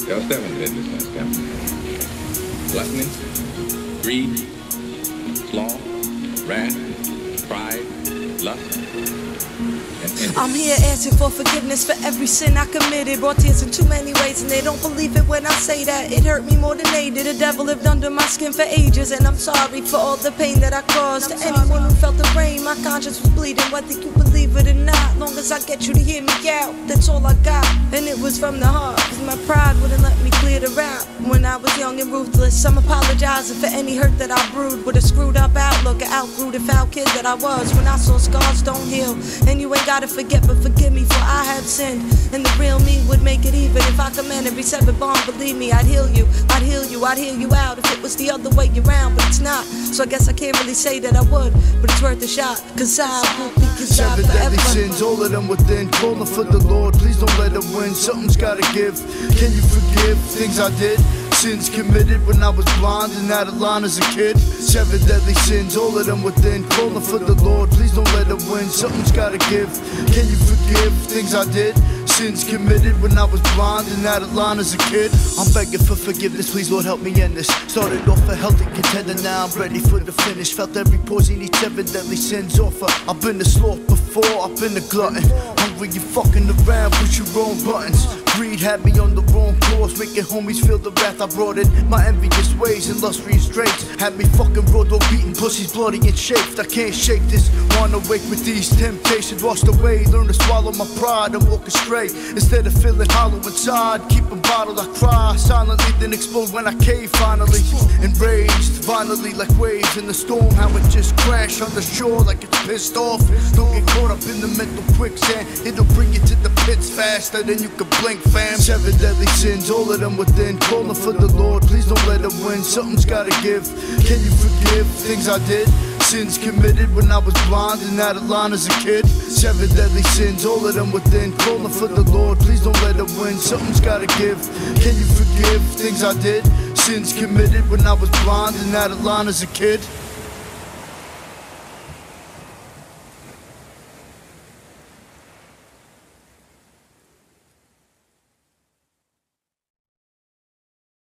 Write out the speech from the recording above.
There are 7 deadly sins, Captain. Gluttony, greed, sloth, wrath, pride, lust, and envy. I'm here asking for forgiveness for every sin I committed. Brought tears in too many ways and they don't believe it when I say that. It hurt me more than they did. The devil lived under my skin for ages, and I'm sorry for all the pain that I caused. To anyone who felt the pain, my conscience was bleeding, whether you believe it or not. Long as I get you to hear me out, that's all I got. And it was from the heart, cause my pride wouldn't let me clear the route. When I was young and ruthless, I'm apologizing for any hurt that I brewed. With a screwed up outlook, I outgrew the foul kid that I was. When I saw scars don't heal, and you ain't gotta forget, but forgive me for I had sinned. And the real me would make it even. If I command every severed bond, believe me, I'd heal you, I'd heal you, I'd heal you out. If it was the other way around, but it's not. So I guess I can't really say that I would, but it's worth a shot, cause I won't be considered 7 deadly forever. sins, all of them within. Calling for the Lord, please don't let it win. Something's gotta give. Can you forgive things I did? Sins committed when I was blind and out of line as a kid. 7 deadly sins, all of them within. Calling for the Lord, please don't let it win. Something's gotta give. Can you forgive things I did? Sins committed when I was blind and out of line as a kid. I'm begging for forgiveness, please Lord help me end this. Started off a healthy contender, now I'm ready for the finish. Felt every poison, each 7 deadly sins offer. I've been the sloth before, I've been the glutton. Hungry, you fucking around, push your own buttons. Greed had me on the wrong course, making homies feel the wrath I brought in. My envious ways and lustrous traits had me fucking raw dog beating pussies bloody and shaped. I can't shake this, wanna wake with these temptations washed away. Learn to swallow my pride and walk astray. Instead of feeling hollow inside, keep them bottled, I cry silently, then explode when I cave finally. Enraged, violently like waves in the storm, how it just crashed on the shore like it's pissed off. Don't get caught up in the mental quicksand, it'll bring you to the pits faster than you can blink, fam. 7 deadly sins, all of them within. Calling for the Lord, please don't let it win. Something's gotta give. Can you forgive things I did? Sins committed when I was blind and out of line as a kid. 7 deadly sins, all of them within. Calling for the Lord, please don't let it win. Something's gotta give. Can you forgive things I did? Sins committed when I was blind and out of line as a kid.